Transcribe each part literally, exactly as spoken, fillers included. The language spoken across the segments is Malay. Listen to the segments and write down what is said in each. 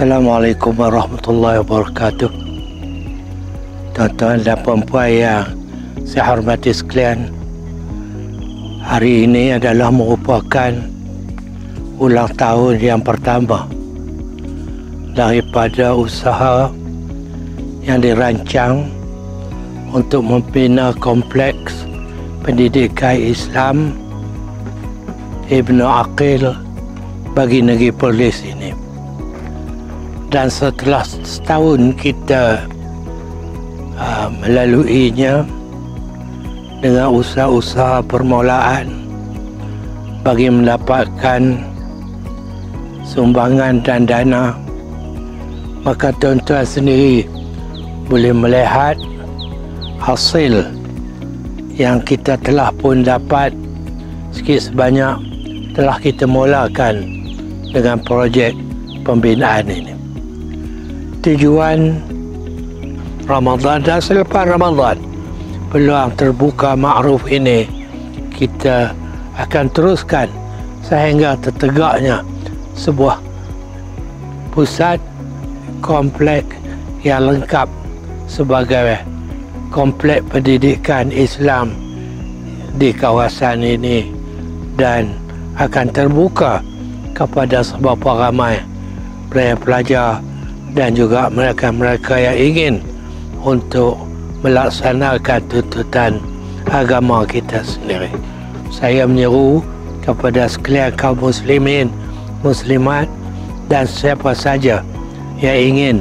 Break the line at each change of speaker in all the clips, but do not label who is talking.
Assalamualaikum warahmatullahi wabarakatuh. Tuan-tuan dan puan-puan yang saya hormati sekalian, hari ini adalah merupakan ulang tahun yang pertama daripada usaha yang dirancang untuk membina kompleks pendidikan Islam Ibnu Aqil bagi Negeri Perlis ini. Dan setelah setahun kita uh, melaluinya dengan usaha-usaha permulaan bagi mendapatkan sumbangan dan dana, maka tuan-tuan sendiri boleh melihat hasil yang kita telah pun dapat sikit sebanyak telah kita mulakan dengan projek pembinaan ini. Tujuan Ramadan dan selepas Ramadan, peluang terbuka ma'ruf ini kita akan teruskan sehingga tertegaknya sebuah pusat komplek yang lengkap sebagai komplek pendidikan Islam di kawasan ini, dan akan terbuka kepada seberapa ramai pelajar-pelajar dan juga mereka-mereka yang ingin untuk melaksanakan tuntutan agama kita sendiri. Saya menyeru kepada sekalian kaum muslimin, muslimat dan siapa saja yang ingin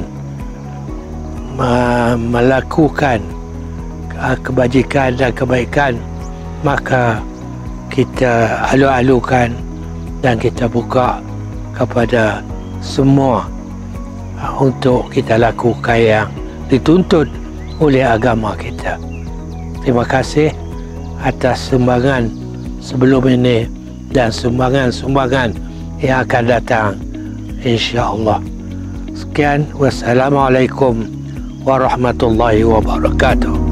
melakukan kebajikan dan kebaikan, maka kita alu-alukan dan kita buka kepada semua untuk kita lakukan yang dituntut oleh agama kita. Terima kasih atas sumbangan sebelum ini dan sumbangan-sumbangan yang akan datang, insya-Allah. Sekian, wassalamualaikum warahmatullahi wabarakatuh.